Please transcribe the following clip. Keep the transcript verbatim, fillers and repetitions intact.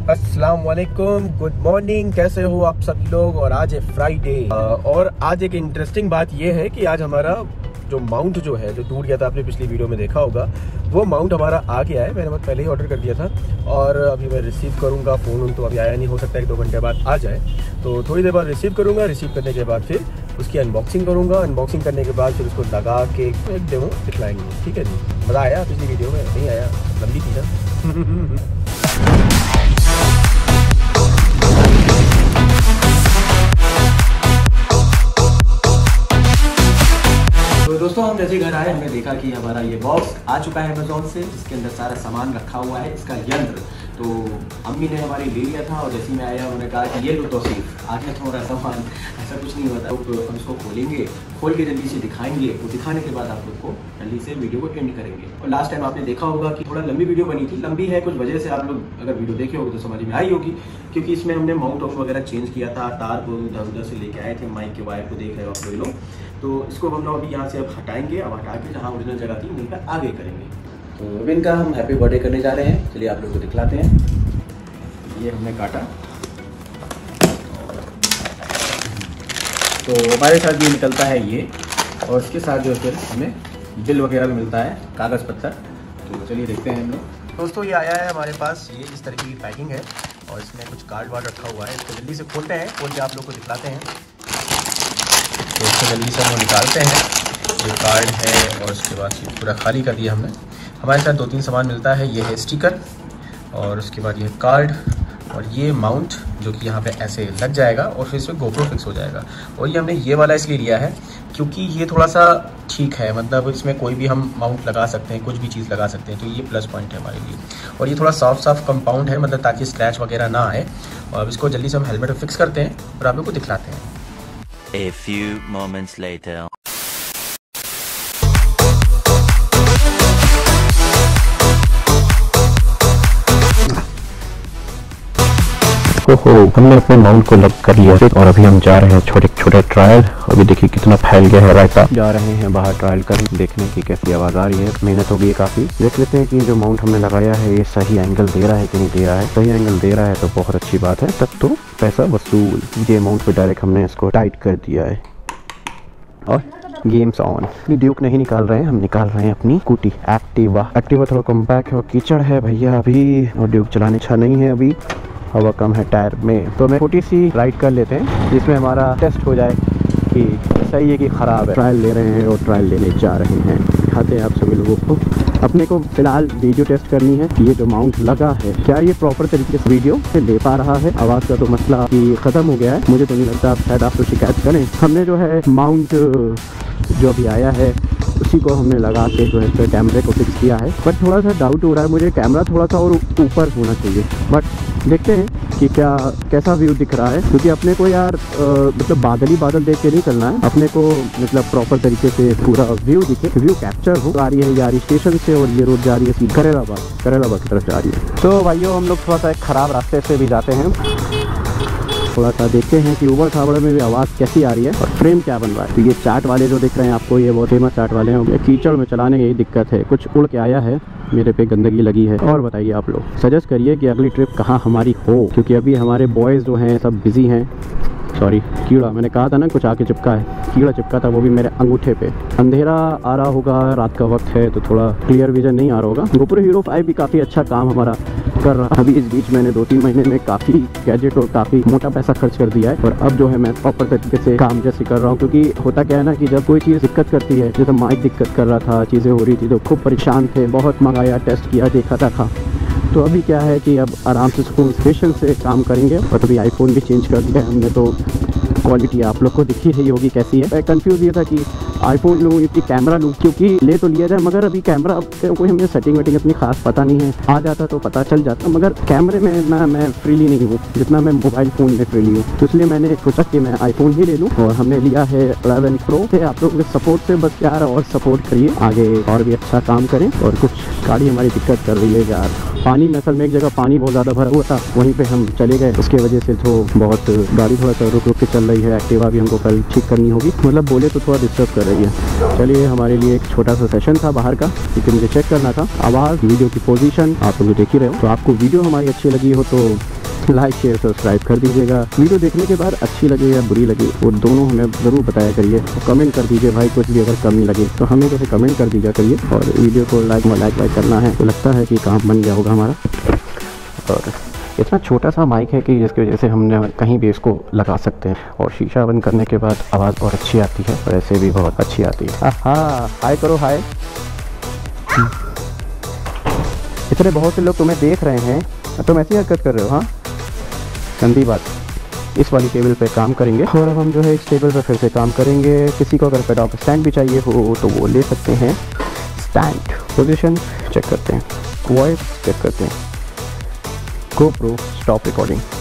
अस्सलाम वालेकुम, good morning, कैसे हो आप सब लोग। और आज है फ्राइडे और आज एक इंटरेस्टिंग बात ये है कि आज हमारा जो माउंट जो है जो टूट गया था, आपने पिछली वीडियो में देखा होगा, वो माउंट हमारा आ गया है। मैंने बहुत पहले ही ऑर्डर कर दिया था और अभी मैं रिसीव करूँगा। फ़ोन तो अभी आया नहीं, हो सकता है एक दो घंटे बाद आ जाए, तो थोड़ी देर बाद रिसीव करूँगा। रिसीव करने के बाद फिर उसकी अनबॉक्सिंग करूँगा। अनबॉक्सिंग करने के बाद फिर उसको लगा के एक डेमो दिखलाएंगे। ठीक है जी, मज़ा आया पिछली वीडियो में? नहीं आया, लंबी थी ना। तो दोस्तों, हम जैसे घर आए हमने देखा कि हमारा ये बॉक्स आ चुका है अमेज़ॉन से, जिसके अंदर सारा सामान रखा हुआ है, इसका यंत्र। तो अम्मी ने हमारी ले लिया था और जैसे ही मैं आया उन्होंने कहा कि ये लो तो सिर्फ आगे थोड़ा सामान, ऐसा कुछ नहीं होता। तो हम इसको खोलेंगे, खोल के जल्दी से दिखाएंगे। वो दिखाने के बाद आप लोग को जल्दी से वीडियो को एंड करेंगे। और लास्ट टाइम आपने देखा होगा कि थोड़ा लंबी वीडियो बनी थी। लंबी है कुछ वजह से, आप लोग अगर वीडियो देखे होगे तो समझ में आई होगी, क्योंकि इसमें हमने माउंट ऑफ वगैरह चेंज किया था, तार को उधर उधर से लेके आए थे, माइक के वायर को देख रहे हो आप लोग। तो इसको हम लोग अभी यहाँ से अब हटाएंगे। अब हटा के जहाँ ओरिजिनल जगह थी वहीं पर आगे करेंगे। तो अब इनका हम हैप्पी बर्थडे करने जा रहे हैं। चलिए आप लोग को दिखलाते हैं। ये हमने काटा, तो हमारे साथ ये निकलता है ये, और इसके साथ जो फिर हमें बिल वगैरह भी मिलता है, कागज़ पत्तर। तो चलिए देखते हैं हम लोग। दोस्तों, ये आया है हमारे पास, ये इस तरह की पैकिंग है और इसमें कुछ कार्ड वार्ड रखा हुआ है। इसको जल्दी से खोलते हैं, खोल के आप लोग को दिखलाते हैं। तो इसको जल्दी से हम निकालते हैं। ये कार्ड है और उसके बाद ये पूरा खाली कर दिया हमने। हमारे साथ दो तीन सामान मिलता है। ये है स्टिकर और उसके बाद ये कार्ड और ये माउंट, जो कि यहाँ पे ऐसे लग जाएगा और फिर इसमें गोप्रो फिक्स हो जाएगा। और ये हमने ये वाला इसलिए लिया है क्योंकि ये थोड़ा सा ठीक है, मतलब इसमें कोई भी हम माउंट लगा सकते हैं, कुछ भी चीज़ लगा सकते हैं, तो ये प्लस पॉइंट है हमारे लिए। और ये थोड़ा सॉफ्ट सॉफ्ट कंपाउंड है, मतलब ताकि स्क्रैच वगैरह ना आए। और अब इसको जल्दी से हम हेलमेट में फिक्स करते हैं और आप लोग को दिखलाते हैं। A few moments later. ओहो, हमने अपने माउंट को लग कर लिया और अभी हम जा रहे हैं छोटे छोटे ट्रायल। अभी देखिए कितना फैल गया है रायता। जा रहे हैं बाहर ट्रायल करने, देखने की कैसी आवाज़ आ रही है। मेहनत हो गई है काफ़ी। देख लेते हैं कि जो माउंट हमने लगाया है ये सही एंगल दे रहा है कि नहीं दे रहा है। सही एंगल दे रहा है तो बहुत अच्छी बात है, तब तो पैसा वसूल। ये माउंट पे डायरेक्ट हमने इसको टाइट कर दिया है और गेम्स ऑन। ड्यूक नहीं निकाल रहे हैं, हम निकाल रहे हैं अपनी स्कूटी एक्टिवा। एक्टिवा थोड़ा कॉम्पैक्ट है और कीचड़ है भैया अभी, और ड्यूक चलाने अच्छा नहीं है अभी, हवा कम है टायर में। तो मैं छोटी सी राइड कर लेते हैं जिसमें हमारा टेस्ट हो जाए कि सही है कि ख़राब है। ट्रायल ले रहे हैं और ट्रायल लेने जा रहे हैं। दिखाते हैं आप सभी लोगों को। अपने को फिलहाल वीडियो टेस्ट करनी है, ये जो माउंट लगा है क्या ये प्रॉपर तरीके से वीडियो से ले पा रहा है। आवाज़ का तो मसला कि ख़त्म हो गया है, मुझे तो नहीं लगता आप शायद आप तो शिकायत करें। हमने जो है माउंट जो अभी आया है उसी को हमने लगा के जो है कैमरे को फिक्स किया है। बट थोड़ा सा डाउट हो रहा है मुझे, कैमरा थोड़ा सा और ऊपर होना चाहिए। बट देखते हैं कि क्या कैसा व्यू दिख रहा है, क्योंकि अपने को यार आ, मतलब बादल ही बादल देख के नहीं चलना है। अपने को मतलब प्रॉपर तरीके से पूरा व्यू दिखे, व्यू कैप्चर हो। आ रही है यारी स्टेशन से और ये रोड जा रही है करेलाबाग करेलाबाग की तरफ जा रही है। तो भाइयों, हम लोग थोड़ा सा एक ख़राब रास्ते से भी जाते हैं, थोड़ा सा देखते हैं कि ऊबड़ खाबड़ में भी आवाज़ कैसी आ रही है और फ्रेम क्या बन रहा है। तो ये चाट वाले जो दिख रहे हैं आपको, ये बहुत फेमस चाट वाले हैं। कीचड़ में चलाने की यही दिक्कत है, कुछ उड़ के आया है, मेरे पे गंदगी लगी है। और बताइए आप लोग, सजेस्ट करिए कि अगली ट्रिप कहाँ हमारी हो, क्योंकि अभी हमारे बॉयज़ जो हैं सब बिजी हैं। सॉरी, कीड़ा, मैंने कहा था ना कुछ आके चिपका है, कीड़ा चिपका था, वो भी मेरे अंगूठे पे। अंधेरा आ रहा होगा, रात का वक्त है तो थोड़ा क्लियर विजन नहीं आ रहा होगा। गोप्रो हीरो फाइव भी काफ़ी अच्छा काम हमारा कर रहा है। अभी इस बीच मैंने दो तीन महीने में काफ़ी गैजेट और काफ़ी मोटा पैसा खर्च कर दिया है, और अब जो है मैं प्रॉपर तरीके से काम जैसे कर रहा हूँ। क्योंकि होता क्या है ना कि जब कोई चीज़ दिक्कत करती है, जैसे माइक दिक्कत कर रहा था, चीज़ें हो रही थी तो खूब परेशान थे, बहुत मंगाया, टेस्ट किया, देखा था। तो अभी क्या है कि अब आराम से सुकून स्टेशन से काम करेंगे। और अभी आईफोन भी चेंज कर दिया है हमने, तो क्वालिटी आप लोग को दिख ही रही होगी कैसी है। मैं कंफ्यूज ये था कि आईफोन लूँ कि कैमरा लूँ, क्योंकि ले तो लिया जाए मगर अभी कैमरा कोई हमें सेटिंग वेटिंग इतनी खास पता नहीं है। आ जाता तो पता चल जाता, मगर कैमरे में ना मैं फ्रीली नहीं हूँ जितना मैं मोबाइल फ़ोन में फ्रीली हूँ। तो इसलिए मैंने सोचा कि मैं आईफोन ही ले लूँ और हमने लिया है इलेवन प्रो। से आप लोगों के सपोर्ट से बस यार और सपोर्ट करिए, आगे और भी अच्छा काम करें। और कुछ गाड़ी हमारी दिक्कत कर रही है यार, पानी में असल में एक जगह पानी बहुत ज़्यादा भरा हुआ था, वहीं पे हम चले गए, उसके वजह से तो बहुत गाड़ी थोड़ा सा रुक रुक के चल रही है। एक्टिवा भी हमको कल ठीक करनी होगी, मतलब बोले तो थोड़ा डिस्टर्ब कर रही है। चलिए, हमारे लिए एक छोटा सा सेशन था बाहर का, क्योंकि मुझे चेक करना था आवाज़, वीडियो की पोजीशन, आप लोग देख ही रहे हो। तो आपको वीडियो हमारी अच्छी लगी हो तो लाइक शेयर सब्सक्राइब कर दीजिएगा। वीडियो देखने के बाद अच्छी लगे या बुरी लगे वो दोनों हमें ज़रूर बताया करिए। तो कमेंट कर दीजिए भाई, कुछ भी अगर कमी लगे तो हमें जैसे कमेंट कर दीजिए करिए। और वीडियो को लाइक लाइक लाइक करना है तो लगता है कि काम बन गया होगा हमारा। और इतना छोटा सा माइक है कि जिसकी वजह से हमने कहीं भी इसको लगा सकते हैं। और शीशा बंद करने के बाद आवाज़ बहुत अच्छी आती है और ऐसे भी बहुत अच्छी आती है। हाँ हाय करो हाय। इतने बहुत से लोग तुम्हें देख रहे हैं, तुम ऐसी हरकत कर रहे हो। हाँ गंदी बात। इस वाली टेबल पे काम करेंगे और अब हम जो है इस टेबल पे फिर से काम करेंगे। किसी को अगर पेडॉप स्टैंड भी चाहिए हो तो वो ले सकते हैं। स्टैंड पोजीशन चेक करते हैं, वॉइस चेक करते हैं, GoPro स्टॉप रिकॉर्डिंग।